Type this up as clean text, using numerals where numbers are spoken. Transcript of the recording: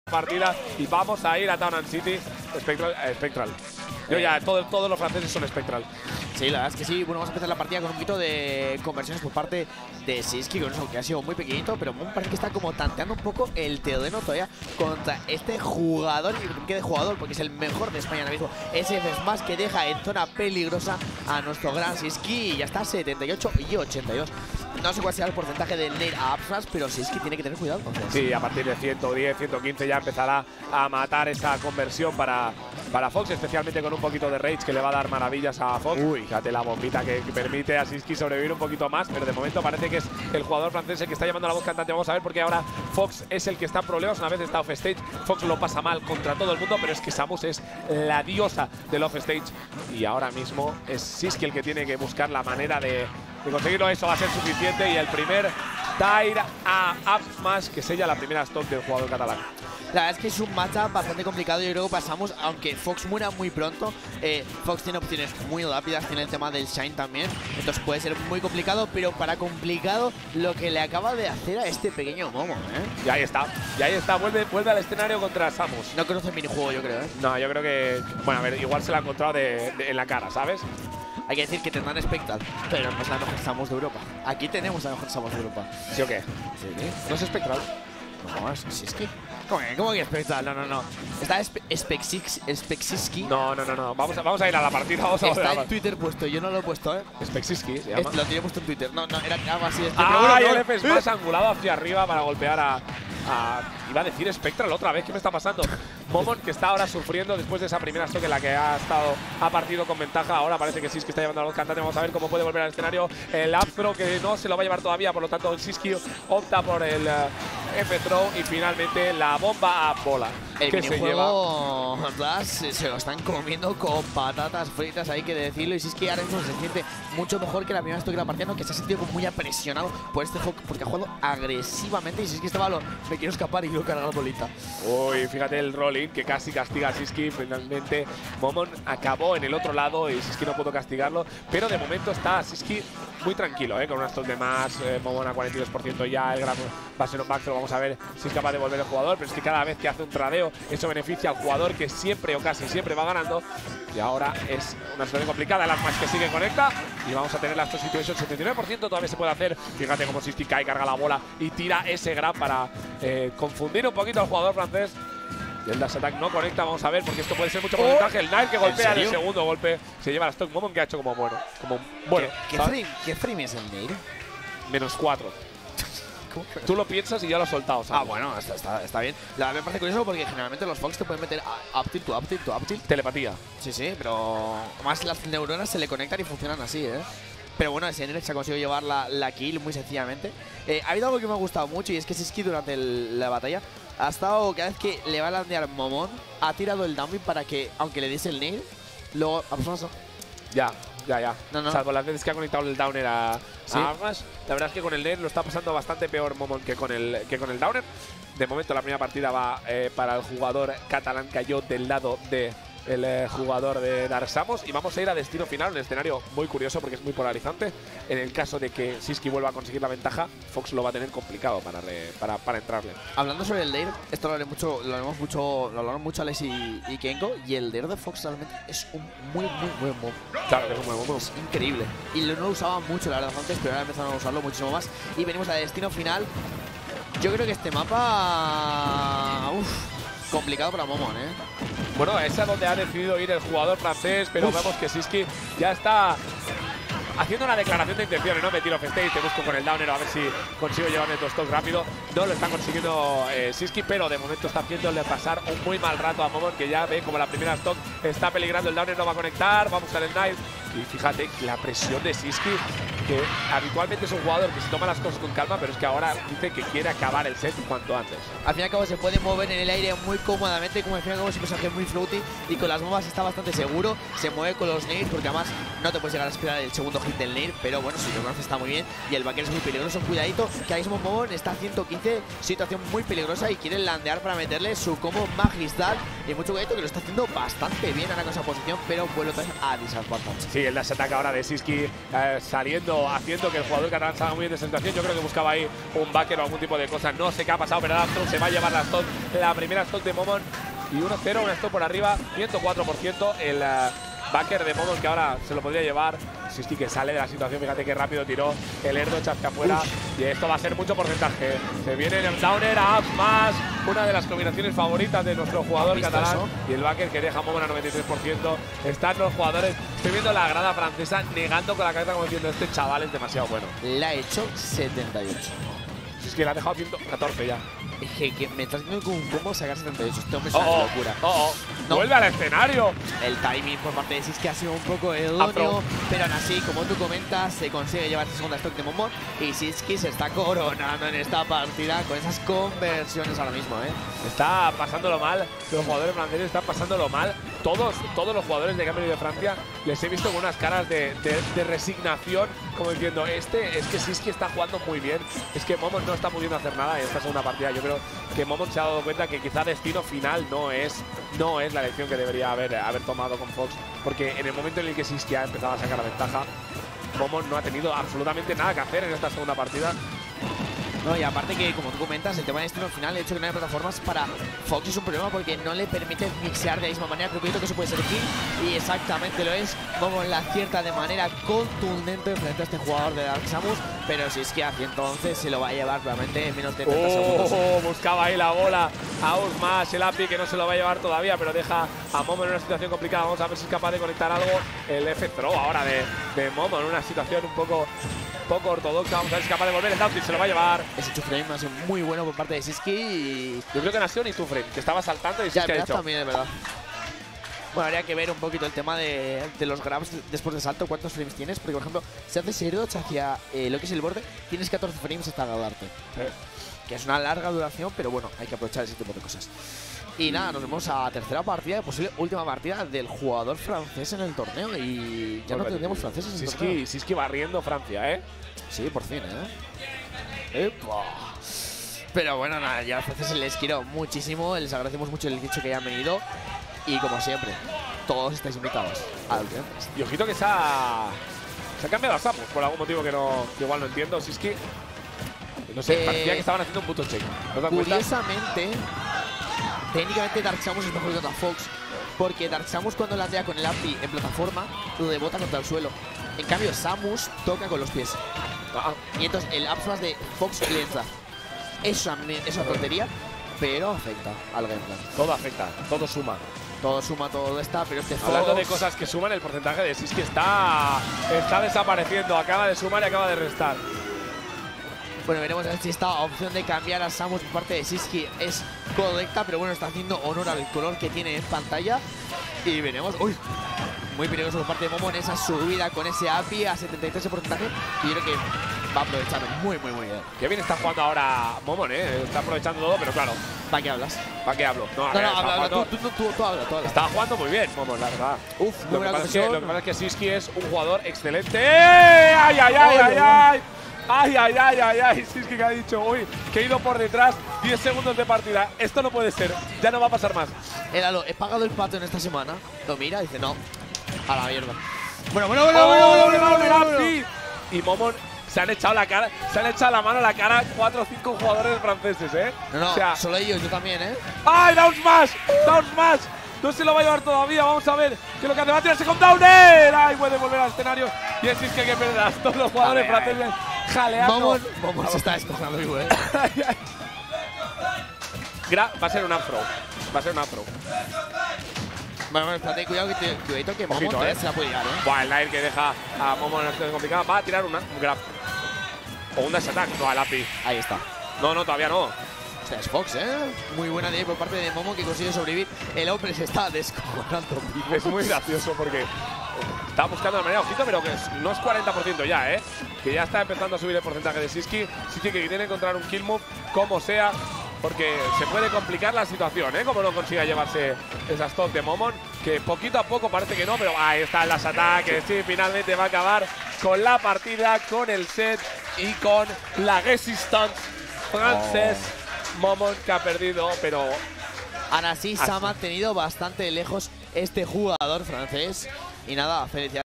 partida y vamos a ir a Town and City. Spectral. Yo ya, todos los franceses son Spectral. Sí, la verdad es que sí. Bueno, vamos a empezar la partida con un poquito de conversiones por parte de Siski, con eso que ha sido muy pequeñito, pero me parece que está como tanteando un poco el Teodeno todavía contra este jugador, y que de jugador, porque es el mejor de España ahora mismo. SF Smash, que deja en zona peligrosa a nuestro gran Siski, y ya está 78 y 82. No sé cuál será el porcentaje del Nair a Upsmash, pero Siski tiene que tener cuidado. Sí, a partir de 110, 115 ya empezará a matar esa conversión para Fox, especialmente con un poquito de Rage que le va a dar maravillas a Fox. Uy, fíjate la bombita que permite a Siski sobrevivir un poquito más, pero de momento parece que es el jugador francés el que está llamando a la voz cantante. Vamos a ver, porque ahora Fox es el que está en problemas. Una vez está offstage, Fox lo pasa mal contra todo el mundo, pero es que Samus es la diosa del offstage y ahora mismo es Siski el que tiene que buscar la manera de conseguirlo. Eso va a ser suficiente y el primer Tire a Upsmash que sella la primera stock del jugador catalán. La verdad es que es un matchup bastante complicado. Yo creo que pasamos, aunque Fox muera muy pronto. Fox tiene opciones muy rápidas, tiene el tema del Shine también, entonces puede ser muy complicado, pero para complicado lo que le acaba de hacer a este pequeño Momo, Y ahí está, vuelve al escenario contra Samus. No conoce el minijuego, yo creo, No, yo creo que, bueno, a ver, igual se lo ha encontrado en la cara, ¿sabes? Hay que decir que tendrán Spectral, pero no es la mejor Samus de Europa. Aquí tenemos la mejor Samus de Europa. ¿Sí o qué? Sí. ¿No es Spectral? No, si es que… ¿Cómo que Spectral? No. Está Spexiski. No. Vamos a ir a la partida. Está en Twitter puesto, yo no lo he puesto, Spexiski se llama. Lo tiene puesto en Twitter. No, era algo así. Y el F es más angulado hacia arriba para golpear a… Iba a decir Spectral otra vez, ¿qué me está pasando? Momon, que está ahora sufriendo después de esa primera stock en la que ha partido con ventaja. Ahora parece que Siski está llevando a los cantantes. Vamos a ver cómo puede volver al escenario. El Up-Throw, que no se lo va a llevar todavía, por lo tanto Siski opta por el F-Throw y finalmente la bomba a bola. El que se lleva se lo están comiendo con patatas fritas, hay que decirlo. Y Siski ahora mismo se siente mucho mejor que la primera stock de la partida, ¿no? Que se ha sentido como muy apresionado por este Fox, porque ha jugado agresivamente. Y Siski estaba me quiero escapar y quiero cargar la bolita. Uy, fíjate el rolling que casi castiga a Siski. Finalmente Momon acabó en el otro lado y Siski no pudo castigarlo, pero de momento está Siski muy tranquilo, con una stock de más. Momon a 42% ya, el gran va a ser un backthrow. Vamos a ver si es capaz de volver el jugador, pero es que cada vez que hace un tradeo eso beneficia al jugador, que siempre o casi siempre va ganando. Y ahora es una situación complicada. El Upsmash que sigue conecta y vamos a tener la stock situation. 79% todavía se puede hacer. Fíjate cómo Siski cae, carga la bola y tira ese grab para confundir un poquito al jugador francés. Y el dash attack no conecta, vamos a ver, porque esto puede ser mucho porcentaje. El Nair que golpea en el segundo golpe se lleva la stock. Momon que ha hecho como bueno. ¿Qué frame es el Nair? -4. Tú lo piensas y ya lo has soltado, ¿sabes? Bueno, está bien. Me parece curioso porque generalmente los Fox te pueden meter up tilt to up tilt. Telepatía. Sí, pero más las neuronas se le conectan y funcionan así, Pero bueno, ese Nair se ha conseguido llevar la kill muy sencillamente. Ha habido algo que me ha gustado mucho y es que Siski durante la batalla ha estado, cada vez que le va a landear Momon, ha tirado el downbeat para que, aunque le diese el Nair, luego… Ya. No. Salvo las veces que ha conectado el downer a Upsmash. La verdad es que con el Nair lo está pasando bastante peor Momon que con el downer. De momento la primera partida va para el jugador catalán, cayó del lado de el jugador de Dark Samus, y vamos a ir a destino final, un escenario muy curioso porque es muy polarizante. En el caso de que Siski vuelva a conseguir la ventaja, Fox lo va a tener complicado para entrarle. Hablando sobre el Dair, esto lo hablaron mucho Alex y Kenko, y el Dair de Fox realmente es un muy buen mob. Claro que es un buen mob. Es increíble. Y no lo usaba mucho la verdad antes, pero ahora empezaron a usarlo muchísimo más. Y venimos a destino final. Yo creo que este mapa… complicado para Momon, Bueno, es a donde ha decidido ir el jugador francés, pero vemos que Siski ya está haciendo una declaración de intenciones, ¿no? Me tiro offstage, te busco con el downer a ver si consigo llevarme tu stock rápido. No lo está consiguiendo Siski, pero de momento está haciéndole pasar un muy mal rato a Momon, que ya ve como la primera stock está peligrando. El downer no va a conectar, va a buscar el knife. Y fíjate la presión de Siski, que habitualmente es un jugador que se toma las cosas con calma, pero es que ahora dice que quiere acabar el set cuanto antes. Al fin y al cabo se puede mover en el aire muy cómodamente, como al fin y al cabo es un personaje muy floaty, y con las bombas está bastante seguro. Se mueve con los nairs porque además no te puedes llegar a esperar el segundo hit del nair, pero bueno, si lo conoces está muy bien. Y el backer es muy peligroso, cuidadito, que ahí mismo Momon está a 115, situación muy peligrosa, y quiere landear para meterle su combo magistral. Y mucho cuidadito, que lo está haciendo bastante bien ahora con esa posición, pero vuelve otra vez a disarmar. Sí, el dash attack ahora de Siski saliendo estado haciendo que el jugador catalán salga muy bien de sensación. Yo creo que buscaba ahí un backer o algún tipo de cosa. No sé qué ha pasado, pero el Astro se va a llevar la stock, la primera stock de Momon. Y 1-0, una stock por arriba, 104%. El backer de Momon que ahora se lo podría llevar. Siski que sale de la situación, fíjate qué rápido tiró el Erdo hacia afuera. Y esto va a ser mucho porcentaje. Se viene el downer a up más, una de las combinaciones favoritas de nuestro jugador catalán. Eso? Y el backer que deja a Momon a 93%. Están los jugadores, estoy viendo la grada francesa negando con la cabeza como diciendo este chaval es demasiado bueno. La ha hecho 78. Es que la ha dejado 114 ya. Es que me estás diciendo con un combo sacar 78. Este hombre es una locura. No. Vuelve al escenario. El timing por parte de Siski ha sido un poco idóneo, pero aún así, como tú comentas, se consigue llevar esa segunda stock de Momon y Siski se está coronando en esta partida con esas conversiones ahora mismo, Está pasándolo mal, los jugadores franceses están pasándolo mal. Todos los jugadores de Cambridge de Francia les he visto con unas caras de resignación, como diciendo, es que Siski está jugando muy bien, es que Momon no está pudiendo hacer nada en esta segunda partida. Yo creo que Momon se ha dado cuenta que quizá destino final no es la elección que debería haber tomado con Fox, porque en el momento en el que Siski ha empezado a sacar la ventaja, Momon no ha tenido absolutamente nada que hacer en esta segunda partida. No, y aparte que, como tú comentas, el tema de destino final, el hecho de que no haya plataformas para Fox es un problema porque no le permite mixear de la misma manera. Creo que eso puede ser kill y exactamente lo es. Momon la acierta de manera contundente frente a este jugador de Dark Samus, pero si es que a 111 se lo va a llevar probablemente en menos de 30 segundos. Buscaba ahí la bola a Usmash, el API que no se lo va a llevar todavía, pero deja a Momon en una situación complicada. Vamos a ver si es capaz de conectar algo. El F-Throw ahora de Momon en una situación un poco ortodoxa. Vamos a ver si es capaz de volver el down y se lo va a llevar. Ese two frame ha sido muy bueno por parte de Siski y yo creo que nació ni two frame, que estaba saltando y Siski ha dicho. También, es verdad. Bueno, habría que ver un poquito el tema de los grabs después del salto, cuántos frames tienes, porque por ejemplo, si haces air dodge hacia lo que es el borde, tienes 14 frames hasta grabarte. Que es una larga duración, pero bueno, hay que aprovechar ese tipo de cosas. Y nada, nos vemos a tercera partida, posible última partida del jugador francés en el torneo. Y ya no tendremos franceses en el torneo. Siski barriendo Francia, Sí, por fin, Pero bueno, nada, ya a los franceses les quiero muchísimo, les agradecemos mucho el hecho que hayan venido. Y como siempre, todos estáis invitados al Grandes. Y ojito que se ha cambiado a Samus por algún motivo que igual no entiendo. Siski, no sé, parecía que estaban haciendo un puto check. Curiosamente, técnicamente Dark Samus es mejor que contra Fox, porque Dark Samus cuando landea con el API en plataforma, lo rebota contra el suelo. En cambio, Samus toca con los pies. Y entonces el up smash de Fox le entra. Es una tontería, pero afecta al gameplay. Todo afecta, todo suma. Todo suma, todo está, pero este Fox… Hablando de cosas que suman, el porcentaje de Siski está desapareciendo. Acaba de sumar y acaba de restar. Bueno, veremos a ver si esta opción de cambiar a Samus por parte de Siski es correcta, pero bueno, está haciendo honor al color que tiene en pantalla. Y veremos… ¡Uy! Muy peligroso por parte de Momon esa subida con ese API a 73%. Y yo creo que va a aprovechar muy bien. Qué bien está jugando ahora Momon, está aprovechando todo, pero claro. ¿Para qué hablas? ¿Para qué hablo? No, habla, tú habla. Estaba jugando muy bien, Momon, la verdad. Lo que pasa es que Siski es un jugador excelente. ¡Ay! ¡Ay! Siski que ha dicho, uy, que he ido por detrás, 10 segundos de partida. Esto no puede ser, ya no va a pasar más. El Halo, he pagado el pato en esta semana. Lo mira y dice, no, a la mierda. Bueno. Y Momon se han echado la mano a la cara 4 o 5 jugadores franceses, No, o sea, solo ellos, yo también, ¡Ay, down smash! No se lo va a llevar todavía, vamos a ver qué es lo que hace. Va a tirarse con downer. ¡Ay, puede volver al escenario! Y así es que hay que perder a todos los jugadores franceses jaleando. Momon se está descojonando vivo, Va a ser un afro. Bueno, espérate, cuidado que Momon todavía se la puede llegar, Buah, el Nair que deja a Momon en una situación complicada. Va a tirar un grab. O un dash attack. No, al API. Ahí está. No, todavía no. Esta es Fox, Muy buena de ahí por parte de Momon que consigue sobrevivir. El hombre se está descojonando vivo. Es muy gracioso porque está buscando de manera ojito, pero que no es 40% ya, Que ya está empezando a subir el porcentaje de Siski. Siski que tiene que encontrar un kill move como sea, porque se puede complicar la situación, como no consiga llevarse esa stock de Momon, que poquito a poco parece que no, pero ahí están las ataques. Sí, finalmente va a acabar con la partida, con el set y con la resistance francés. Momon que ha perdido, pero aún así se ha mantenido bastante lejos este jugador francés. Y nada, felicidades.